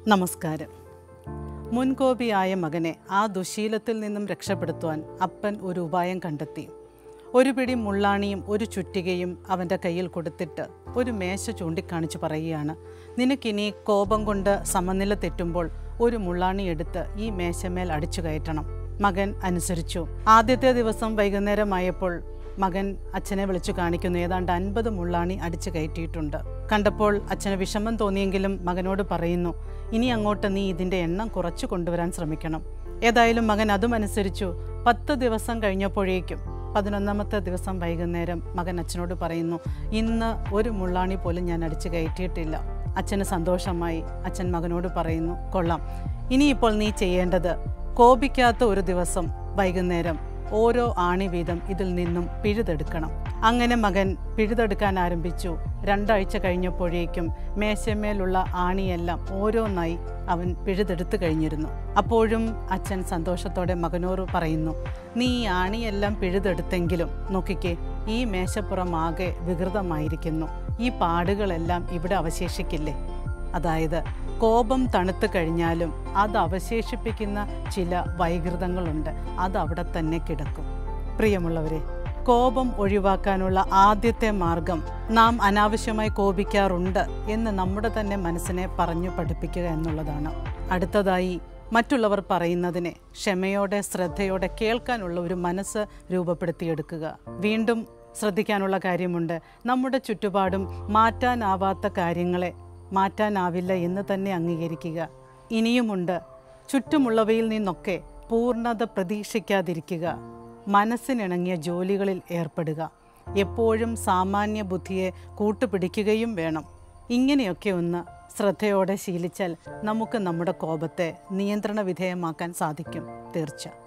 നമസ്കാരം. മുൻകോപിയായ മകനെ ആ ദുശീലത്തിൽ നിന്നും രക്ഷപ്പെടുത്തുവാൻ അപ്പൻ ഒരു ഉപായം കണ്ടെത്തി. ഒരു പിടി മുള്ളാണിയും ഒരു ചുറ്റികയും അവൻ്റെ കയ്യിൽ കൊടുത്തിട്ട് ഒരു മേശ ചൂണ്ടിക്കാണിച്ച് പറയുകയാണ്, നിനക്കിനി കോപം കൊണ്ട് സമനില തെറ്റുമ്പോൾ ഒരു മുള്ളാണി എടുത്ത് ഈ മേശമേൽ അടിച്ചു കയറ്റണം. മകൻ അനുസരിച്ചു. ആദ്യത്തെ ദിവസം വൈകുന്നേരമായപ്പോൾ മകൻ അച്ഛനെ വിളിച്ചു കാണിക്കുന്നു. ഏതാണ്ട് 50 മുള്ളാണി അടിച്ചു കയറ്റിയിട്ടുണ്ട്. കണ്ടപ്പോൾ അച്ഛന് വിഷമം തോന്നിയെങ്കിലും മകനോട് പറയുന്നു, ഇനി അങ്ങോട്ട് നീ ഇതിൻ്റെ എണ്ണം കുറച്ചു കൊണ്ടുവരാൻ ശ്രമിക്കണം. ഏതായാലും മകൻ അതും അനുസരിച്ചു. 10 ദിവസം കഴിഞ്ഞപ്പോഴേക്കും 11ാമത്തെ ദിവസം വൈകുന്നേരം മകൻ അച്ഛനോട് പറയുന്നു, ഇന്ന് ഒരു മുള്ളാണി പോലും ഞാൻ അടിച്ചു കയറ്റിയിട്ടില്ല. അച്ഛന് സന്തോഷമായി. അച്ഛൻ മകനോട് പറയുന്നു, കൊള്ളാം, ഇനിയിപ്പോൾ നീ ചെയ്യേണ്ടത് കോപിക്കാത്ത ഒരു ദിവസം വൈകുന്നേരം ഓരോ ആണി വീതം ഇതിൽ നിന്നും പിഴുതെടുക്കണം. അങ്ങനെ മകൻ പിഴുതെടുക്കാൻ ആരംഭിച്ചു. 2 ആഴ്ച കഴിഞ്ഞപ്പോഴേക്കും മേശമേലുള്ള ആണിയെല്ലാം ഓരോന്നായി അവൻ പിഴുതെടുത്തു കഴിഞ്ഞിരുന്നു. അപ്പോഴും അച്ഛൻ സന്തോഷത്തോടെ മകനോട് പറയുന്നു, നീ ഈ ആണിയെല്ലാം പിഴുതെടുത്തെങ്കിലും നോക്കിക്കേ, ഈ മേശപ്പുറം ആകെ വികൃതമായിരിക്കുന്നു. ഈ പാടുകളെല്ലാം ഇവിടെ അവശേഷിക്കില്ലേ? അതായത് കോപം തണുത്തു കഴിഞ്ഞാലും അത് അവശേഷിപ്പിക്കുന്ന ചില വൈകൃതങ്ങളുണ്ട്. അതവിടെ തന്നെ കിടക്കും. പ്രിയമുള്ളവരെ, കോപം ഒഴിവാക്കാനുള്ള ആദ്യത്തെ മാർഗം നാം അനാവശ്യമായി കോപിക്കാറുണ്ട് എന്ന് നമ്മുടെ തന്നെ മനസ്സിനെ പറഞ്ഞു പഠിപ്പിക്കുക എന്നുള്ളതാണ്. അടുത്തതായി മറ്റുള്ളവർ പറയുന്നതിനെ ക്ഷമയോടെ ശ്രദ്ധയോടെ കേൾക്കാനുള്ള ഒരു മനസ്സ് രൂപപ്പെടുത്തിയെടുക്കുക. വീണ്ടും ശ്രദ്ധിക്കാനുള്ള കാര്യമുണ്ട്, നമ്മുടെ ചുറ്റുപാടും മാറ്റാനാവാത്ത കാര്യങ്ങളെ മാറ്റാനാവില്ല എന്ന് തന്നെ അംഗീകരിക്കുക. ഇനിയുമുണ്ട്, ചുറ്റുമുള്ളവയിൽ നിന്നൊക്കെ പൂർണ്ണത പ്രതീക്ഷിക്കാതിരിക്കുക. മനസ്സിനിണങ്ങിയ ജോലികളിൽ ഏർപ്പെടുക. എപ്പോഴും സാമാന്യ ബുദ്ധിയെ കൂട്ടുപിടിക്കുകയും വേണം. ഇങ്ങനെയൊക്കെ ഒന്ന് ശ്രദ്ധയോടെ ശീലിച്ചാൽ നമുക്ക് നമ്മുടെ കോപത്തെ നിയന്ത്രണ വിധേയമാക്കാൻ സാധിക്കും. തീർച്ച.